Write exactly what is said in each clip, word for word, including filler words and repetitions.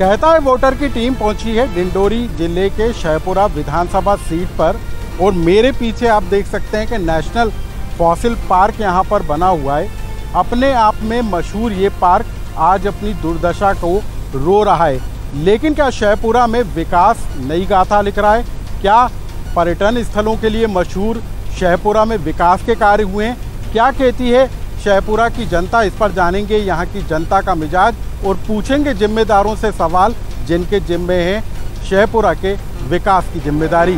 कहता है वोटर की टीम पहुंची है डिंडोरी जिले के शहपुरा विधानसभा सीट पर और मेरे पीछे आप देख सकते हैं कि नेशनल फॉसिल पार्क यहां पर बना हुआ है। अपने आप में मशहूर ये पार्क आज अपनी दुर्दशा को रो रहा है। लेकिन क्या शहपुरा में विकास नई गाथा लिख रहा है? क्या पर्यटन स्थलों के लिए मशहूर शहपुरा में विकास के कार्य हुए हैं? क्या कहती है शहपुरा की जनता, इस पर जानेंगे यहाँ की जनता का मिजाज और पूछेंगे जिम्मेदारों से सवाल जिनके जिम्मे है शहपुरा के विकास की जिम्मेदारी।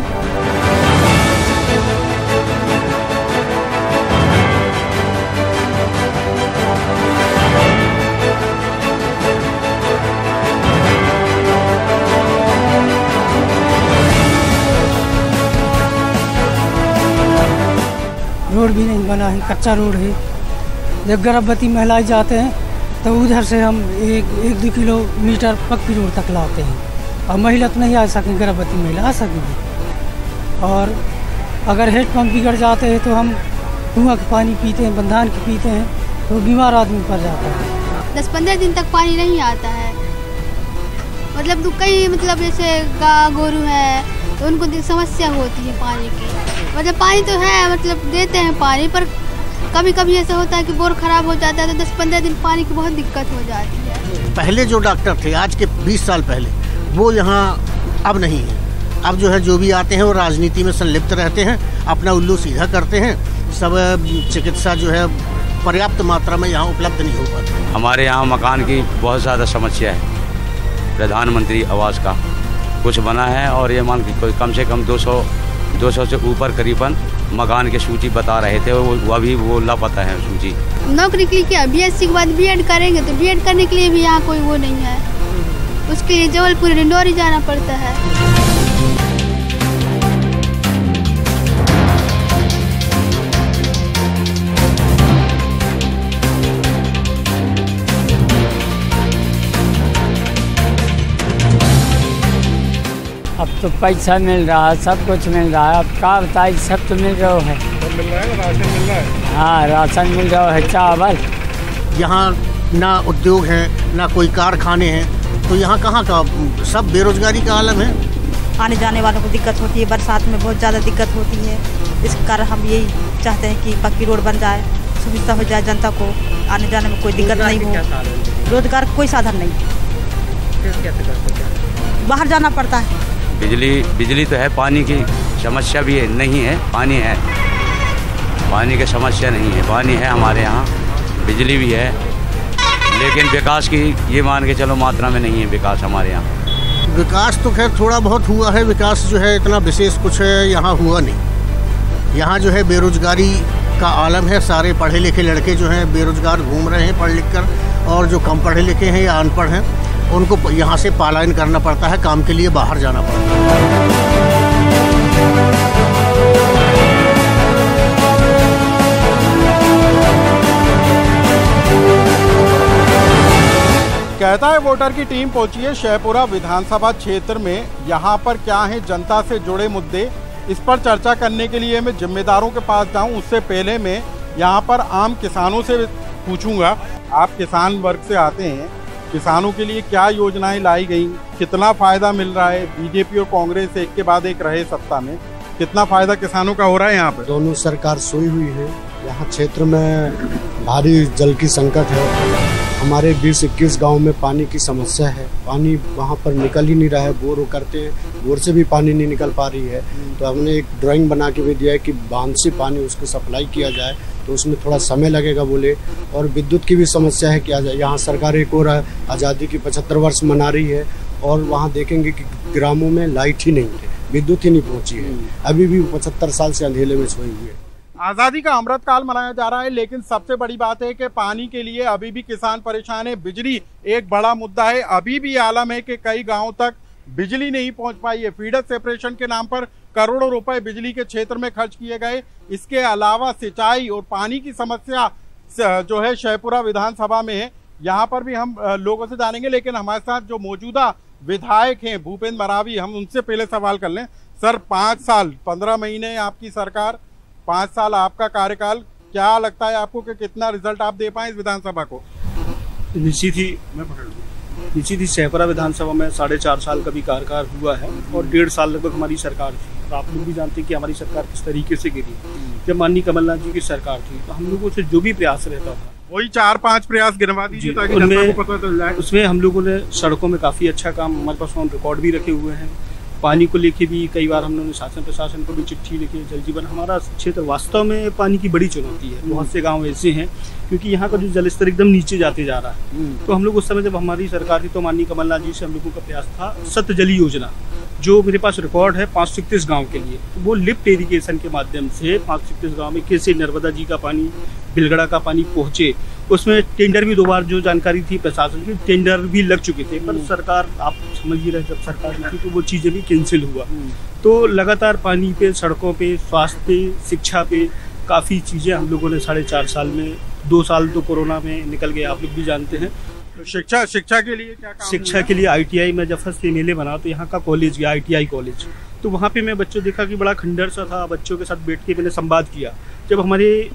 रोड भी नहीं बना है, कच्चा रोड है। जब गर्भवती महिलाएं जाते हैं तो उधर से हम एक एक दो किलोमीटर पक्की रोड तक लाते हैं और महिला तो नहीं आ सकें, गर्भवती महिला आ सकेंगी। और अगर हेडपम्प बिगड़ जाते हैं तो हम कुआं का पानी पीते हैं, बंधान के पीते हैं तो बीमार आदमी पड़ जाता है। दस पंद्रह दिन तक पानी नहीं आता है। मतलब कई मतलब जैसे गाय गोरू है तो उनको समस्या होती है पानी की। मतलब पानी तो है, मतलब देते हैं पानी, पर कभी कभी ऐसा होता है कि बोर खराब हो जाता है तो दस पंद्रह दिन पानी की बहुत दिक्कत हो जाती है। पहले जो डॉक्टर थे आज के बीस साल पहले वो यहाँ अब नहीं है। अब जो है जो भी आते हैं वो राजनीति में संलिप्त रहते हैं, अपना उल्लू सीधा करते हैं। सब चिकित्सा जो है पर्याप्त मात्रा में यहाँ उपलब्ध नहीं हो पाती। हमारे यहाँ मकान की बहुत ज़्यादा समस्या है। प्रधानमंत्री आवास का कुछ बना है और ये मान के कम से कम दो सौ दो सौ से ऊपर करीबन मकान की सूची बता रहे थे, वो अभी वो लापता है सूची। नौकरी के लिए क्या बीएससी के बाद बीएड करेंगे तो बीएड करने के लिए भी यहाँ कोई वो नहीं है। उसके लिए जबलपुर डिंडोरी जाना पड़ता है। अब तो पैसा मिल रहा है, सब कुछ मिल रहा है। अब क्या बताइए, सब तो मिल रहा है। सब मिल रहा है, राशन मिल रहा है। हाँ, राशन मिल रहा है, चावल। यहाँ ना उद्योग है ना कोई कारखाने हैं, तो यहाँ कहाँ का, सब बेरोजगारी का आलम है। आने जाने वालों को दिक्कत होती है, बरसात में बहुत ज़्यादा दिक्कत होती है। इस कारण हम यही चाहते हैं कि पक्की रोड बन जाए, सुविधा हो जाए जनता को, आने जाने में कोई दिक्कत नहीं हो। रोजगार कोई साधन नहीं, बाहर जाना पड़ता है। बिजली बिजली तो है, पानी की समस्या भी है, नहीं है, पानी है, पानी की समस्या नहीं है, पानी है हमारे यहाँ, बिजली भी है, लेकिन विकास की ये मान के चलो मात्रा में नहीं है विकास हमारे यहाँ। विकास तो खैर थोड़ा बहुत हुआ है, विकास जो है इतना विशेष कुछ है यहाँ हुआ नहीं। यहाँ जो है बेरोजगारी का आलम है, सारे पढ़े लिखे लड़के जो हैं बेरोजगार घूम रहे हैं पढ़ लिख कर, और जो कम पढ़े लिखे हैं या अनपढ़ हैं उनको यहाँ से पलायन करना पड़ता है, काम के लिए बाहर जाना पड़ता है। कहता है वोटर की टीम पहुंची है शहपुरा विधानसभा क्षेत्र में। यहाँ पर क्या है जनता से जुड़े मुद्दे, इस पर चर्चा करने के लिए मैं जिम्मेदारों के पास जाऊं उससे पहले मैं यहाँ पर आम किसानों से पूछूंगा। आप किसान वर्ग से आते हैं, किसानों के लिए क्या योजनाएं लाई गई, कितना फायदा मिल रहा है? बीजेपी और कांग्रेस एक के बाद एक रहे सत्ता में, कितना फायदा किसानों का हो रहा है यहाँ पे? दोनों सरकार सोई हुई है। यहाँ क्षेत्र में भारी जल की संकट है। हमारे बीस इक्कीस गांव में पानी की समस्या है, पानी वहाँ पर निकल ही नहीं रहा है। बोर करते हैं, बोर से भी पानी नहीं निकल पा रही है। तो हमने एक ड्राइंग बना के भी दिया है कि बांध से पानी उसको सप्लाई किया जाए, तो उसमें थोड़ा समय लगेगा बोले। और विद्युत की भी समस्या है कि यहाँ सरकार एक और आज़ादी की पचहत्तर वर्ष मना रही है और वहाँ देखेंगे कि ग्रामों में लाइट ही नहीं है, विद्युत ही नहीं पहुँची है, अभी भी पचहत्तर साल से अंधेले में सोई हुई है। आज़ादी का अमृत काल मनाया जा रहा है, लेकिन सबसे बड़ी बात है कि पानी के लिए अभी भी किसान परेशान है। बिजली एक बड़ा मुद्दा है, अभी भी आलम है कि कई गाँव तक बिजली नहीं पहुंच पाई है। फीडर सेपरेशन के नाम पर करोड़ों रुपए बिजली के क्षेत्र में खर्च किए गए। इसके अलावा सिंचाई और पानी की समस्या जो है शहपुरा विधानसभा में है। यहाँ पर भी हम लोगों से जानेंगे, लेकिन हमारे साथ जो मौजूदा विधायक हैं भूपेंद्र मरावी, हम उनसे पहले सवाल कर लें। सर, पाँच साल पंद्रह महीने आपकी सरकार, पाँच साल आपका कार्यकाल, क्या लगता है आपको कि कितना रिजल्ट आप दे पाए इस विधानसभा को? निश्चित ही मैं पकड़ लूँ निश्चित ही शहपुरा विधानसभा में साढ़े चार साल का भी कार्यकाल हुआ है और डेढ़ साल लगभग हमारी सरकार थी। और आप लोग भी जानते हैं कि हमारी सरकार किस तरीके से गिरी। जब माननीय कमलनाथ जी की सरकार थी तो हम लोगों से जो भी प्रयास रहता था, वही चार पांच प्रयास गिनवा दीजिए ताकि जनता को पता चल जाए। उसमें हम लोगों ने सड़कों में काफ़ी अच्छा काम, हमारे पास ऑन रिकॉर्ड भी रखे हुए हैं। पानी को लेके भी कई बार हम लोगों ने शासन प्रशासन को भी चिट्ठी लिखी। जल जीवन हमारा क्षेत्र वास्तव में पानी की बड़ी चुनौती है। बहुत से गांव ऐसे हैं क्योंकि यहाँ का जो जल स्तर एकदम नीचे जाते जा रहा है। तो हम लोग उस समय जब हमारी सरकार थी तो माननीय कमलनाथ जी से हम लोगों का प्रयास था सत्य जली योजना, जो मेरे पास रिकॉर्ड है पाँच सौ इकतीस गाँव के लिए। तो वो लिफ्ट इरीगेशन के माध्यम से पाँच सौ इकतीस गाँव में कैसे नर्मदा जी का पानी, बिलगड़ा का पानी पहुँचे। उसमें टेंडर भी दो बार, जो जानकारी थी प्रशासन की, टेंडर भी लग चुके थे, पर सरकार, आप समझ ही रहे, जब सरकार थी तो वो चीज़ें भी कैंसिल हुआ। तो लगातार पानी पे, सड़कों पे, स्वास्थ्य पे, शिक्षा पे काफ़ी चीज़ें हम लोगों ने साढ़े चार साल में, दो साल तो कोरोना में निकल गए, आप लोग भी जानते हैं। तो शिक्षा शिक्षा के लिए क्या काम? शिक्षा के लिए आई टी आई में जब फर्स्ट एम एल ए बना तो यहाँ का कॉलेज गया, आई टी आई कॉलेज। तो वहाँ पे मैं बच्चों देखा कि बड़ा खंडर सा था। बच्चों के साथ बैठ के मैंने संवाद किया। जब हमारे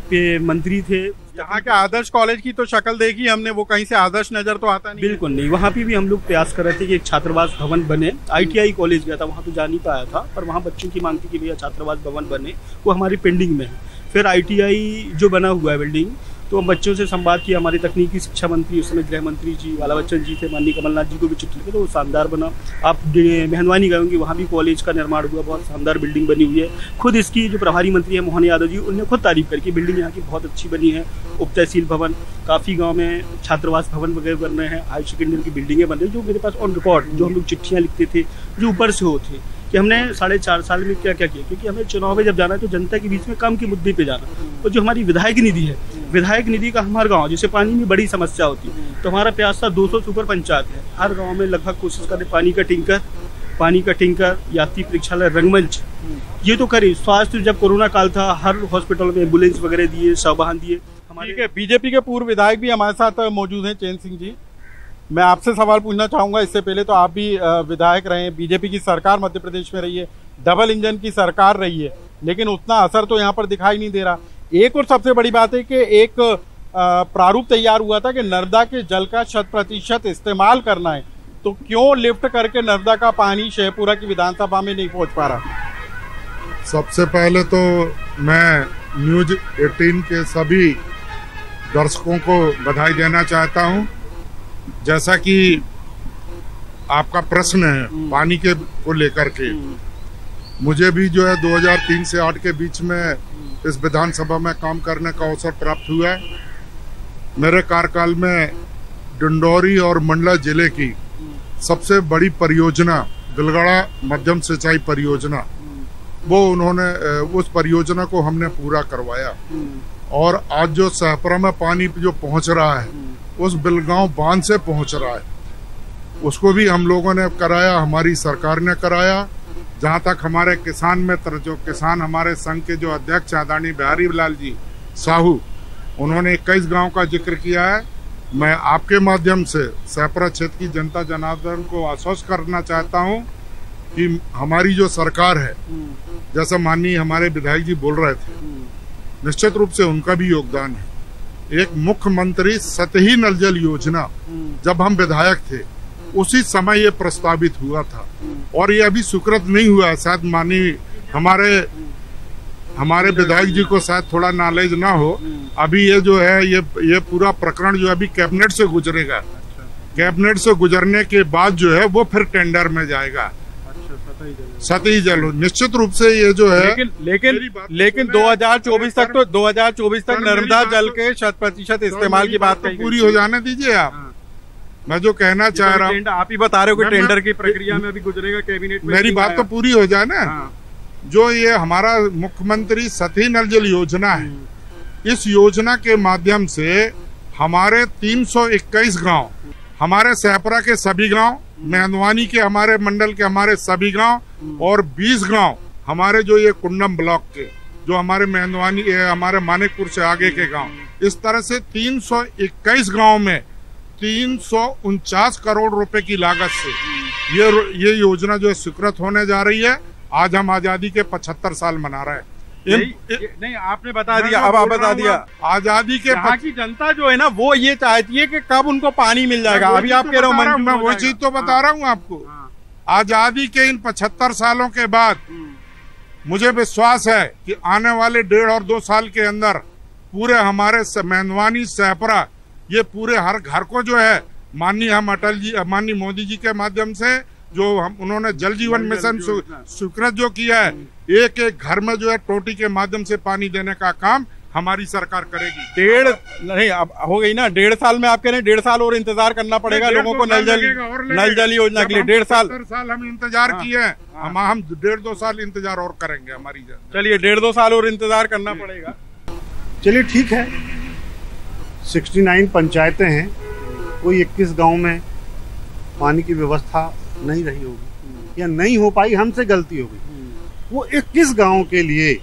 मंत्री थे, यहाँ के आदर्श कॉलेज की तो शक्ल देखी हमने, वो कहीं से आदर्श नजर तो आता नहीं। बिल्कुल नहीं। वहाँ पे भी हम लोग प्रयास कर रहे थे कि एक छात्रावास भवन बने। आई टी आई कॉलेज गया था, वहाँ तो जा नहीं पाया था, पर वहाँ बच्चों की मांग थी कि भैया छात्रावास भवन बने, वो हमारी पेंडिंग में है। फिर आई टी आई जो बना हुआ है बिल्डिंग, तो हम बच्चों से संवाद किया। हमारे तकनीकी शिक्षा मंत्री उस समय गृह मंत्री जी वाला बच्चन जी थे, माननीय कमलनाथ जी को भी चिट्ठी लिखी, तो वो शानदार बना। आप मेहनवानी गए होंगे, वहाँ भी कॉलेज का निर्माण हुआ, बहुत शानदार बिल्डिंग बनी हुई है। खुद इसकी जो प्रभारी मंत्री है मोहन यादव जी, उन्होंने खुद तारीफ करके बिल्डिंग यहाँ की बहुत अच्छी बनी है। उप तहसील भवन, काफ़ी गाँव में छात्रावास भवन वगैरह बन रहे हैं, हाई सेकेंडरी की बिल्डिंगें बन रही हैं, जो मेरे पास ऑन रिकॉर्ड, जो हम लोग चिट्ठियाँ लिखते थे, जो ऊपर से होते कि हमने साढ़े चार साल में क्या क्या किया। क्योंकि हमें चुनाव में जब जाना है तो जनता के बीच में काम के मुद्दे पे जाना। और जो हमारी विधायक निधि है, विधायक निधि का हमारे गांव, जैसे पानी में बड़ी समस्या होती है, तो हमारा प्रयास था दो सौ सुपर पंचायत है, हर गांव में लगभग कोशिश करें पानी का टिंकर, पानी का टिंकर, यात्री परीक्षालय, रंगमंच, ये तो करे। स्वास्थ्य, जब कोरोना काल था, हर हॉस्पिटल में एम्बुलेंस वगैरह दिए, वाहन दिए। हमारे बीजेपी के पूर्व विधायक भी हमारे साथ मौजूद हैं, चैन सिंह जी। मैं आपसे सवाल पूछना चाहूँगा, इससे पहले तो आप भी विधायक रहे हैं, बीजेपी की सरकार मध्य प्रदेश में रही है, डबल इंजन की सरकार रही है, लेकिन उतना असर तो यहाँ पर दिखाई नहीं दे रहा। एक और सबसे बड़ी बात है कि एक प्रारूप तैयार हुआ था कि नर्मदा के जल का शत प्रतिशत इस्तेमाल करना है, तो क्यों लिफ्ट करके नर्मदा का पानी शहपुरा की विधानसभा में नहीं पहुँच पा रहा? सबसे पहले तो मैं न्यूज अठारह के सभी दर्शकों को बधाई देना चाहता हूँ। जैसा कि आपका प्रश्न है पानी के को लेकर के, मुझे भी जो है दो हज़ार तीन से आठ के बीच में इस विधानसभा में काम करने का अवसर प्राप्त हुआ है। मेरे कार्यकाल में डिंडोरी और मंडला जिले की सबसे बड़ी परियोजना बिलगड़ा मध्यम सिंचाई परियोजना, वो उन्होंने उस परियोजना को हमने पूरा करवाया। और आज जो शहपुरा में पानी जो पहुंच रहा है, उस बिलगांव बांध से पहुंच रहा है, उसको भी हम लोगों ने कराया, हमारी सरकार ने कराया। जहां तक हमारे किसान मित्र, जो किसान हमारे संघ के जो अध्यक्ष आदरणीय बिहारी लाल जी साहू, उन्होंने इक्कीस गांव का जिक्र किया है। मैं आपके माध्यम से शहपुरा क्षेत्र की जनता जनार्दन को आश्वस्त करना चाहता हूं कि हमारी जो सरकार है, जैसा माननीय हमारे विधायक जी बोल रहे थे, निश्चित रूप से उनका भी योगदान है। एक मुख्यमंत्री सतही नल जल योजना जब हम विधायक थे, उसी समय ये प्रस्तावित हुआ था, और ये अभी स्वीकृत नहीं हुआ है। शायद माननीय हमारे हमारे विधायक जी को शायद थोड़ा नॉलेज ना हो। अभी ये जो है ये ये पूरा प्रकरण जो अभी कैबिनेट से गुजरेगा। कैबिनेट से गुजरने के बाद जो है वो फिर टेंडर में जाएगा। सतही जल निश्चित रूप से ये जो है, लेकिन लेकिन लेकिन दो हज़ार चौबीस तक तो दो हज़ार चौबीस तक नर्मदा जल के शत प्रतिशत इस्तेमाल की बात तो पूरी हो जाने दीजिए आप। मैं जो कहना चाह रहा हूँ, आप ही बता रहे हो कि टेंडर की प्रक्रिया में अभी गुजरेगा कैबिनेट में। मेरी बात तो पूरी हो जाए ना। जो ये हमारा मुख्यमंत्री सतही नल जल योजना है, इस योजना के माध्यम से हमारे तीन सौ इक्कीस गाँव, हमारे शहपुरा के सभी गाँव, मेहनवानी के हमारे मंडल के हमारे सभी गांव, और बीस गांव हमारे जो ये कुंडम ब्लॉक के, जो हमारे मेहनवानी हमारे मानिकपुर से आगे के गांव, इस तरह से तीन सौ इक्कीस गांव में तीन सौ उनचास करोड़ रुपए की लागत से ये ये योजना जो स्वीकृत होने जा रही है। आज हम आजादी के पचहत्तर साल मना रहे हैं। नहीं, नहीं आपने बता दिया, अब आप बता दिया। आजादी के यहाँ की जनता जो है ना वो ये चाहती है कि कब उनको पानी मिल जाएगा। अभी आप कह रहे हो मैं वो चीज तो बता रहा हूँ आपको। आजादी के इन पचहत्तर सालों के बाद मुझे विश्वास है कि आने वाले डेढ़ और दो साल के अंदर पूरे हमारे मेहनवानी सहपरा ये पूरे हर घर को जो है माननीय हम अटल जी माननीय मोदी जी के माध्यम से जो हम उन्होंने जल जीवन मिशन स्वीकृत जो किया है, एक एक घर में जो है टोटी के माध्यम से पानी देने का काम हमारी सरकार करेगी। डेढ़ नहीं अब हो गई ना, डेढ़ साल में आप कह रहे हैं डेढ़ साल और इंतजार करना पड़ेगा लोगों को नल जल नल जल योजना के लिए। डेढ़ साल साल हम इंतजार किए हैं, हम हम डेढ़ दो साल इंतजार और करेंगे हमारी। चलिए डेढ़ दो साल और इंतजार करना पड़ेगा। चलिए ठीक है, उनहत्तर पंचायतें हैं, कोई इक्कीस गांव में पानी की व्यवस्था नहीं रही होगी या नहीं हो पाई, हमसे गलती हो गई। वो इक्कीस गांव के लिए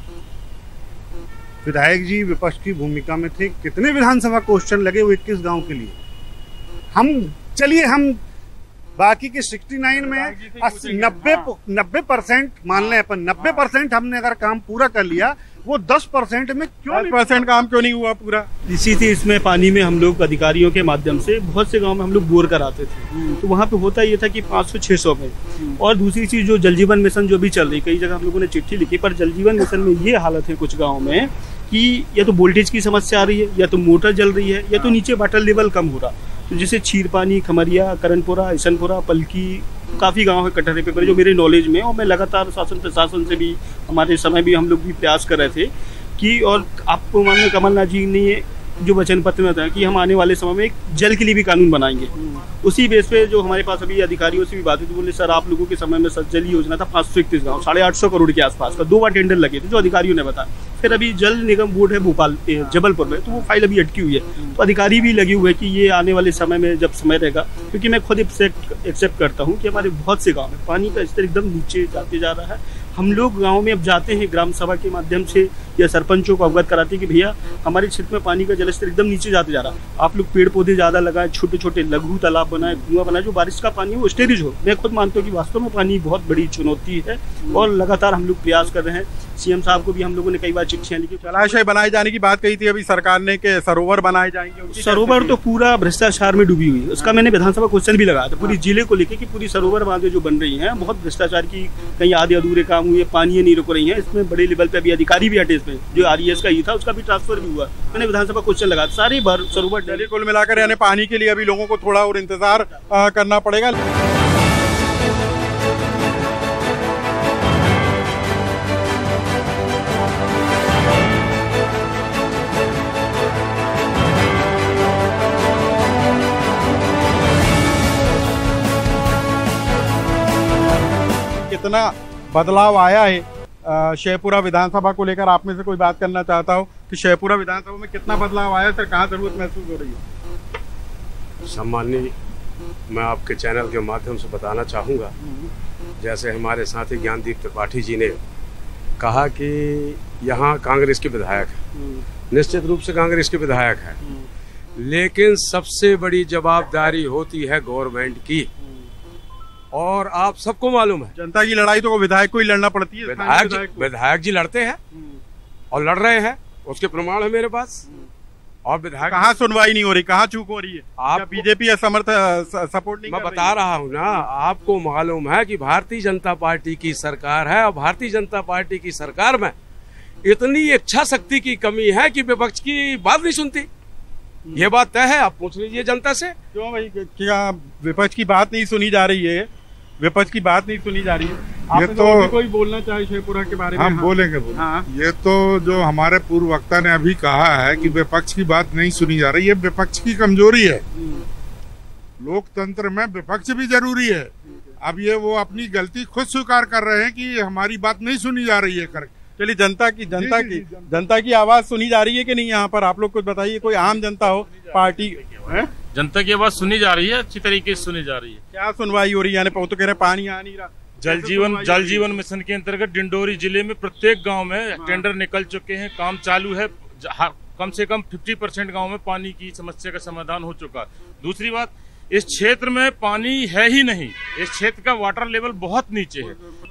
विधायक जी विपक्ष की भूमिका में थे, कितने विधानसभा क्वेश्चन लगे वो इक्कीस गांव के लिए। हम चलिए हम बाकी के उनहत्तर में नब्बे नब्बे परसेंट मान लें अपन, नब्बे परसेंट हमने अगर काम पूरा कर लिया, वो दस परसेंट में क्यों दस परसेंट काम क्यों नहीं हुआ पूरा। इसी से इसमें पानी में हम लोग अधिकारियों के माध्यम से बहुत से गांव में हम लोग बोर कराते थे, तो वहाँ पे होता ये था कि पाँच सौ छह सौ में। और दूसरी चीज जो जल जीवन मिशन जो भी चल रही, कई जगह हम लोगों ने चिट्ठी लिखी, पर जल जीवन मिशन में ये हालत है कुछ गाँव में कि या तो वोल्टेज की समस्या आ रही है, या तो मोटर जल रही है, या तो नीचे वाटर लेवल कम हो रहा। तो जैसे छीरपानी, खमरिया, करनपुरा, ईसनपुरा, पलकी, काफ़ी गांव है कटहरे पे जो मेरे नॉलेज में, और मैं लगातार शासन प्रशासन से भी हमारे समय भी हम लोग भी प्रयास कर रहे थे कि, और आपको माननीय कमलनाथ जी ने जो वचन पत्र में बताया कि हम आने वाले समय में एक जल के लिए भी कानून बनाएंगे। उसी बेस पे जो हमारे पास अभी अधिकारियों से भी बात हुई तो बोले सर आप लोगों के समय में सर जल योजना था पाँच सौ इकतीस गाँव, साढ़े आठ सौ करोड़ के आसपास का, दो बार टेंडर लगे थे जो अधिकारियों ने बताया। फिर अभी जल निगम बोर्ड है भोपाल जबलपुर में, तो वो फाइल अभी अटकी हुई है, तो अधिकारी भी लगे हुए हैं कि ये आने वाले समय में जब समय रहेगा, क्योंकि मैं खुद एक्सेप्ट करता हूँ कि हमारे बहुत से गाँव में पानी का स्तर एकदम नीचे जाते जा रहा है। हम लोग गांव में अब जाते हैं ग्राम सभा के माध्यम से या सरपंचों को अवगत कराते हैं कि भैया हमारे क्षेत्र में पानी का जलस्तर एकदम नीचे जाते जा रहा है, आप लोग पेड़ पौधे ज़्यादा लगाएं, छोटे छोटे लघु तालाब बनाएं, कुआं बनाएं, जो बारिश का पानी वो स्टोरेज हो। मैं खुद मानता हूँ कि वास्तव में पानी बहुत बड़ी चुनौती है और लगातार हम लोग प्रयास कर रहे हैं। सीएम साहब को भी हम लोगों ने कई बार चिट्ठियां लिखी। जलाशय बनाए जाने की बात कही थी अभी सरकार ने कि सरोवर बनाए जाएंगे। सरोवर तो पूरा भ्रष्टाचार में डूबी हुई है, उसका मैंने विधानसभा क्वेश्चन भी लगाया था पूरी जिले को लेकर कि पूरी सरोवर बांधे जो बन रही हैं बहुत भ्रष्टाचार की, कहीं आधे अधूरे काम हुए, पानी नहीं रुक रही है। इसमें बड़े लेवल पे अभी अधिकारी भी हटे, इसमें जो आर ई एस का ये था उसका भी ट्रांसफर भी हुआ। मैंने विधानसभा क्वेश्चन लगाया सारी बार सरोवर चलिए कुल मिलाकर यानी पानी के लिए अभी लोगों को थोड़ा और इंतजार करना पड़ेगा। कितना बदलाव आया है शेखपुरा विधानसभा को लेकर, आप में से कोई बात करना चाहता हो कि शेखपुरा विधानसभा में कितना बदलाव आया सर, कहाँ जरूरत महसूस हो रही है? सम्माननीय, मैं आपके चैनल के माध्यम से बताना चाहूँगा, जैसे हमारे साथी ज्ञानदीप त्रिपाठी जी ने कहा कि यहाँ कांग्रेस के विधायक है, निश्चित रूप से कांग्रेस के विधायक है, लेकिन सबसे बड़ी जवाबदारी होती है गवर्नमेंट की। और आप सबको मालूम है जनता की लड़ाई तो विधायक को ही लड़ना पड़ती है। विधायक जी, विधायक जी लड़ते हैं और लड़ रहे हैं, उसके प्रमाण है मेरे पास। और विधायक कहाँ सुनवाई नहीं हो रही, कहाँ चूक हो रही है? आप बीजेपी समर्थ सपोर्ट नहीं मैं बता रहा हूँ ना, आपको मालूम है कि भारतीय जनता पार्टी की सरकार है और भारतीय जनता पार्टी की सरकार में इतनी इच्छा शक्ति की कमी है कि विपक्ष की बात नहीं सुनती। ये बात तय है, आप पूछ लीजिए जनता से। क्यों भाई, क्या विपक्ष की बात नहीं सुनी जा रही है? विपक्ष की बात नहीं सुनी जा रही है। ये तो कोई बोलना चाहे शेखपुरा के बारे में? हम हाँ। बोलेंगे बोलेंगे हाँ। ये तो जो हमारे पूर्व वक्ता ने अभी कहा है कि विपक्ष की बात नहीं सुनी जा रही है, विपक्ष की कमजोरी है। लोकतंत्र में विपक्ष भी जरूरी है। अब ये वो अपनी गलती खुद स्वीकार कर रहे हैं कि हमारी बात नहीं सुनी जा रही है कर। चलिए जनता की जनता की जनता की आवाज सुनी जा रही है कि नहीं? यहाँ पर आप लोग कुछ बताइए, कोई आम जनता हो पार्टी है? जनता की आवाज सुनी जा रही है, अच्छी तरीके से सुनी जा रही है। क्या सुनवाई हो रही है? तो कह रहे पानी आ नहीं रहा। जल जीवन जल जीवन मिशन के अंतर्गत डिंडोरी जिले में प्रत्येक गांव में टेंडर निकल चुके हैं, काम चालू है। कम से कम पचास परसेंट गांव में पानी की समस्या का समाधान हो चुका है। दूसरी बात, इस क्षेत्र में पानी है ही नहीं, इस क्षेत्र का वाटर लेवल बहुत नीचे है।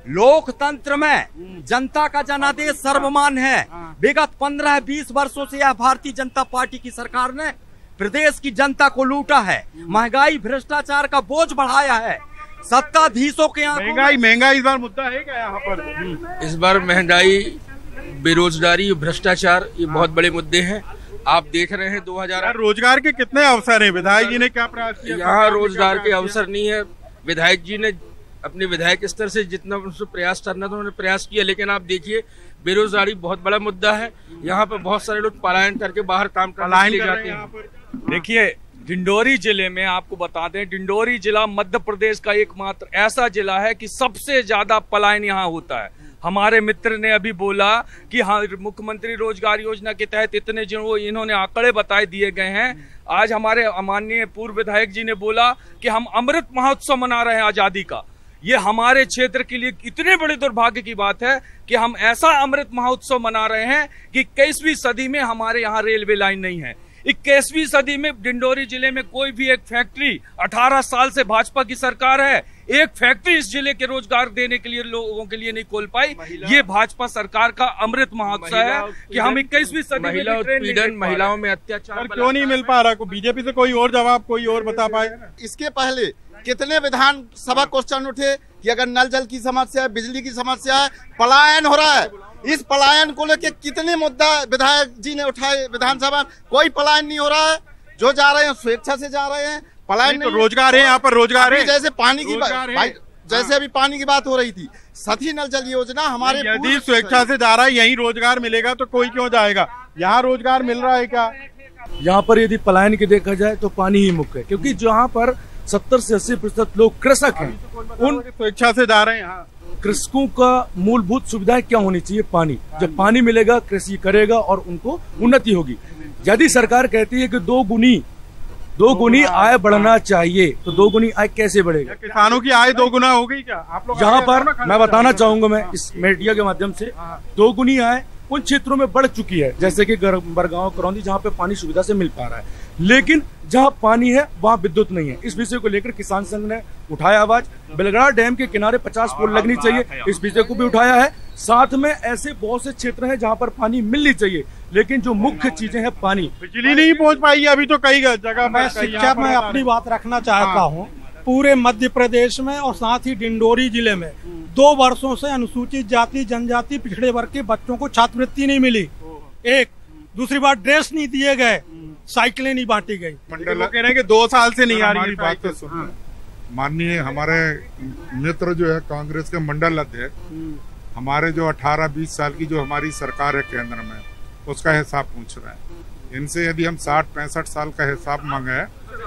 लोकतंत्र में जनता का जनादेश सर्वमान्य है। विगत पंद्रह बीस वर्षों से यह भारतीय जनता पार्टी की सरकार ने प्रदेश की जनता को लूटा है, महंगाई भ्रष्टाचार का बोझ बढ़ाया है, सत्ताधीशों के यहाँ महंगाई महंगाई इस बार मुद्दा है क्या यहाँ पर? इस बार महंगाई, बेरोजगारी, भ्रष्टाचार ये बहुत बड़े मुद्दे हैं। आप देख रहे हैं दो हजार रोजगार के कितने अवसर हैं? विधायक जी ने क्या प्रयास किया? यहाँ रोजगार के अवसर नहीं है। विधायक जी ने अपने विधायक स्तर से जितना उनसे प्रयास करना था उन्होंने प्रयास किया, लेकिन आप देखिए बेरोजगारी बहुत बड़ा मुद्दा है। यहाँ पर बहुत सारे लोग पलायन करके बाहर काम करने के लिए जाते हैं। देखिए डिंडोरी जिले में आपको बता दें, डिंडोरी जिला मध्य प्रदेश का एकमात्र ऐसा जिला है कि सबसे ज्यादा पलायन यहाँ होता है। हमारे मित्र ने अभी बोला कि हाँ मुख्यमंत्री रोजगार योजना के तहत इतने जो इन्होंने आंकड़े बताए दिए गए हैं। आज हमारे माननीय पूर्व विधायक जी ने बोला कि हम अमृत महोत्सव मना रहे हैं आजादी का। ये हमारे क्षेत्र के लिए इतने बड़े दुर्भाग्य की बात है कि हम ऐसा अमृत महोत्सव मना रहे हैं कि इक्कीसवीं सदी में हमारे यहाँ रेलवे लाइन नहीं है। इक्कीसवीं सदी में डिंडोरी जिले में कोई भी एक फैक्ट्री, अठारह साल से भाजपा की सरकार है, एक फैक्ट्री इस जिले के रोजगार देने के लिए लोगों के लिए नहीं खोल पाई। ये भाजपा सरकार का अमृत महोत्सव है कि हम इक्कीसवीं सदी में महिला उत्पीड़न, महिलाओं में अत्याचार क्यों नहीं मिल पा रहा? बीजेपी से कोई और जवाब कोई और बता पाए? इसके पहले कितने विधानसभा क्वेश्चन उठे कि अगर नल जल की समस्या है, बिजली की समस्या है, पलायन हो रहा है, इस पलायन को लेकर कितने मुद्दा विधायक जी ने उठाए विधानसभा में? कोई पलायन नहीं हो रहा है। जो जा रहे हैं स्वेच्छा से जा रहे हैं, पलायन नहीं। तो रोजगार है यहाँ पर, रोजगार है। जैसे पानी की बात, जैसे अभी पानी की बात हो रही थी, सती नल जल योजना हमारे यदि स्वेच्छा से जा रहा है, यही रोजगार मिलेगा तो कोई क्यों जाएगा? यहाँ रोजगार मिल रहा है क्या? यहाँ पर यदि पलायन की देखा जाए तो पानी ही मुख्य है, क्योंकि जहाँ पर सत्तर से अस्सी प्रतिशत लोग कृषक हैं, उन स्वेच्छा से जा रहे हैं। यहाँ कृषकों का मूलभूत सुविधाएं क्या होनी चाहिए? पानी। जब पानी मिलेगा कृषि करेगा और उनको उन्नति होगी। यदि सरकार कहती है कि दो गुनी दो गुनी आय बढ़ना चाहिए, तो दो गुनी आय कैसे बढ़ेगा? किसानों की आय दो गुना हो गई क्या? आप लोग यहाँ पर मैं बताना चाहूंगा, मैं इस मीडिया के माध्यम से, दो गुनी आय उन क्षेत्रों में बढ़ चुकी है जैसे कि बरगांव, करौंदी, जहाँ पे पानी सुविधा से मिल पा रहा है, लेकिन जहाँ पानी है वहाँ विद्युत नहीं है। इस विषय को लेकर किसान संघ ने उठाया आवाज। बेलगड़ा डैम के किनारे पचास पोल लगनी चाहिए, इस विषय को भी उठाया है। साथ में ऐसे बहुत से क्षेत्र हैं जहाँ पर पानी मिलनी चाहिए, लेकिन जो मुख्य चीजें हैं पानी, बिजली नहीं पहुँच पाई है अभी तो कई जगह। मैं शिक्षा में अपनी बात रखना चाहता हूँ। पूरे मध्य प्रदेश में और साथ ही डिंडोरी जिले में दो वर्षों से अनुसूचित जाति, जनजाति, पिछड़े वर्ग के बच्चों को छात्रवृत्ति नहीं मिली। एक दूसरी बात, ड्रेस नहीं दिए गए, साइकिलें नहीं बांटी गई। वो कह रहे हैं कि दो साल से नहीं आ रही बात तो सुनो। माननीय हमारे मित्र जो है कांग्रेस के मंडल अध्यक्ष, हमारे जो अठारह बीस साल की जो हमारी सरकार है केंद्र में, उसका हिसाब पूछ रहे हैं। इनसे यदि हम साठ पैंसठ साल का हिसाब मांगे,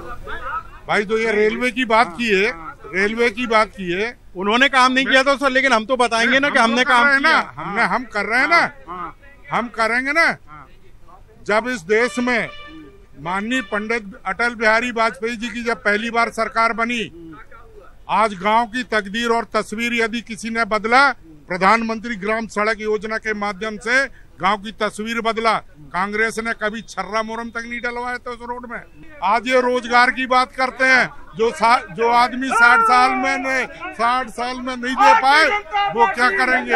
भाई जो ये रेलवे की बात की है, रेलवे की बात की है, उन्होंने काम नहीं किया था सर, लेकिन हम तो बताएंगे ना कि हमने काम किया। हमने हम कर रहे हैं ना, हम करेंगे ना। जब इस देश में माननीय पंडित अटल बिहारी वाजपेयी जी की जब पहली बार सरकार बनी, आज गांव की तकदीर और तस्वीर यदि किसी ने बदला, प्रधानमंत्री ग्राम सड़क योजना के माध्यम से गांव की तस्वीर बदला। कांग्रेस ने कभी छर्रा मोरम तक नहीं डलवाया था उस रोड में। आज ये रोजगार की बात करते हैं, जो जो आदमी साठ साल में ने साठ साल में नहीं दे पाए, वो क्या करेंगे?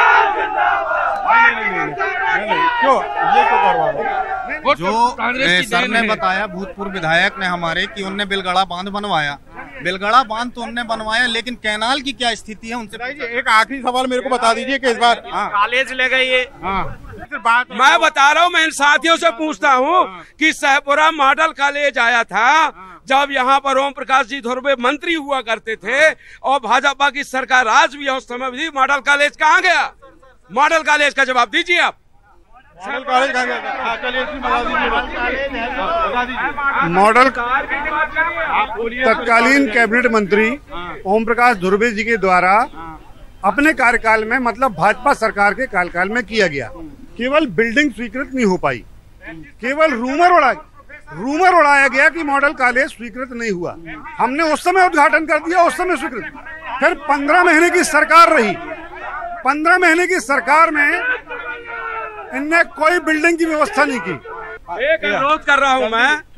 क्यों ये तो करवा जो सर ने बताया, भूतपूर्व विधायक ने हमारे, कि उनने बेलगड़ा बांध बनवाया। बेलगड़ा बांध तो उनने बनवाया, लेकिन कैनाल की क्या स्थिति है उनसे? एक आखिरी सवाल मेरे को बता दीजिए कि इस बार कॉलेज ले गई है। मैं बता रहा हूँ, मैं इन साथियों से पूछता हूँ कि शाहपुरा मॉडल कॉलेज आया था जब यहाँ पर ओम प्रकाश जी धुर्वे मंत्री हुआ करते थे और भाजपा की सरकार आज भी है, उस समय भी मॉडल कॉलेज कहाँ गया? मॉडल कॉलेज का जवाब दीजिए आप। मॉडल कॉलेज कहाँ गया? चलिए मॉडल तत्कालीन कैबिनेट मंत्री ओम प्रकाश धुर्वे जी के द्वारा अपने कार्यकाल में, मतलब भाजपा सरकार के कार्यकाल में किया गया। केवल बिल्डिंग स्वीकृत नहीं हो पाई, केवल रूमर उड़ा रूमर उड़ाया गया कि मॉडल कॉलेज स्वीकृत नहीं हुआ। हमने उस समय उद्घाटन कर दिया, उस समय स्वीकृत। फिर पंद्रह महीने की सरकार रही, पंद्रह महीने की सरकार में इनने कोई बिल्डिंग की व्यवस्था नहीं की। एक अनुरोध कर रहा हूं मैं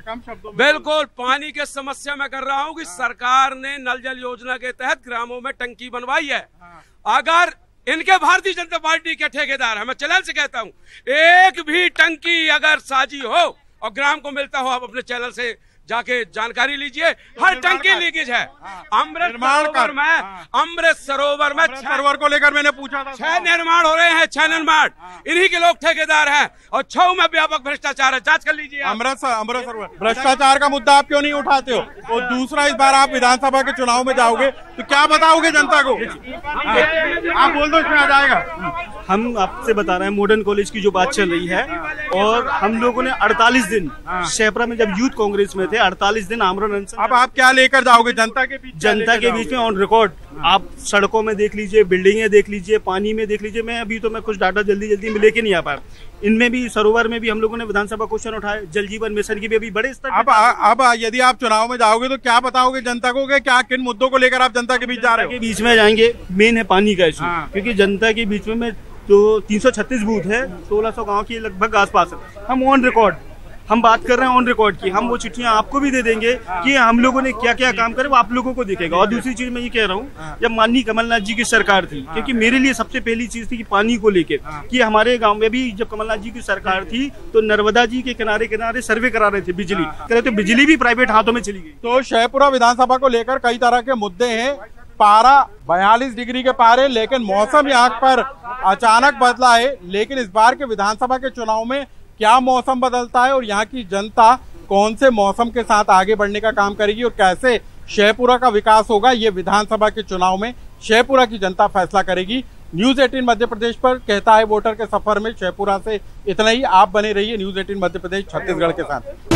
कम शब्दों में बिल्कुल पानी के समस्या में कर रहा हूँ कि सरकार ने नल जल योजना के तहत ग्रामों में टंकी बनवाई है। अगर इनके भारतीय जनता पार्टी के ठेकेदार है, मैं चैनल से कहता हूँ, एक भी टंकी अगर साजी हो और ग्राम को मिलता हो, आप अपने चैनल से जाके जानकारी लीजिए। हर टंकी लीकेज है। अमृत सरोवर में अमृत सरोवर में सरोवर को लेकर मैंने पूछा था, छह निर्माण हो रहे हैं, छह निर्माण इन्हीं के लोग ठेकेदार हैं और छह में व्यापक भ्रष्टाचार है। जांच कर लीजिए। अमृत अमृत सरोवर भ्रष्टाचार का मुद्दा आप क्यों नहीं उठाते हो? और दूसरा, इस बार आप विधानसभा के चुनाव में जाओगे तो क्या बताओगे जनता को? आप बोल दो, इसमें आ जाएगा। हम आपसे बता रहे हैं मॉडर्न कॉलेज की जो बात चल रही है, और हम लोगों ने अड़तालीस दिन शेपरा में जब यूथ कांग्रेस में थे, अड़तालीस दिन आमरण अनशन। अब आप क्या लेकर जाओगे जनता के बीच? जनता के बीच में ऑन रिकॉर्ड आप सड़कों में देख लीजिए, बिल्डिंगें देख लीजिए, पानी में देख लीजिए। मैं अभी तो मैं कुछ डाटा जल्दी जल्दी में लेके नहीं आ पाया। इनमें भी सरोवर में भी हम लोगों ने विधानसभा क्वेश्चन उठाए, जल जीवन मिशन की भी अभी बड़े स्तर। अब अब यदि आप चुनाव में जाओगे तो क्या बताओगे जनता को कि क्या किन मुद्दों को लेकर आप जनता के बीच जा रहे हो? के बीच में जाएंगे, मेन है पानी का इशू, क्योंकि जनता के बीच में तो तीन सौ छत्तीस बूथ है, सोलह सौ गाँव के लगभग आसपास है। हम ऑन रिकॉर्ड हम बात कर रहे हैं ऑन रिकॉर्ड की। हम वो चिट्ठियां आपको भी दे देंगे कि हम लोगों ने क्या क्या काम करे, वो आप लोगों को दिखेगा। और दूसरी चीज मैं ये कह रहा हूँ, जब माननीय कमलनाथ जी की सरकार थी, क्योंकि मेरे लिए सबसे पहली चीज थी कि पानी को लेके, कि हमारे गांव में भी जब कमलनाथ जी की सरकार थी तो नर्मदा जी के किनारे किनारे सर्वे करा रहे थे, बिजली करे तो बिजली भी प्राइवेट हाथों में चली गई। तो शहपुरा विधानसभा को लेकर कई तरह के मुद्दे हैं। पारा बयालीस डिग्री के पारे, लेकिन मौसम यहाँ पर अचानक बदला है। लेकिन इस बार के विधानसभा के चुनाव में क्या मौसम बदलता है और यहाँ की जनता कौन से मौसम के साथ आगे बढ़ने का काम करेगी और कैसे शहपुरा का विकास होगा, ये विधानसभा के चुनाव में शहपुरा की जनता फैसला करेगी। न्यूज अठारह मध्य प्रदेश पर कहता है वोटर के सफर में शहपुरा से इतना ही। आप बने रहिए न्यूज अठारह मध्य प्रदेश छत्तीसगढ़ के साथ।